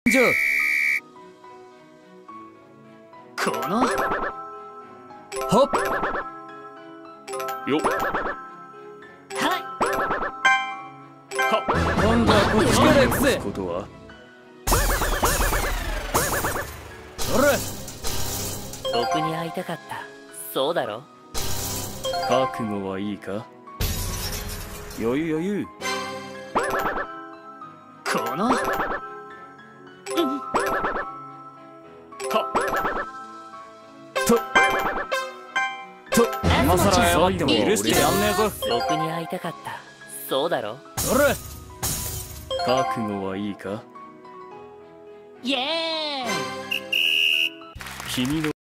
じゃこのはっよっはいはっ今度はこっちから行くぜ。 ことはほら僕に会いたかった。そうだろ。 覚悟はいいか。余裕余裕。このはっ今さら謝っても許してやんねえぞ。 僕に会いたかった。そうだろ。 ほら覚悟はいいか。 イエーイ。 君の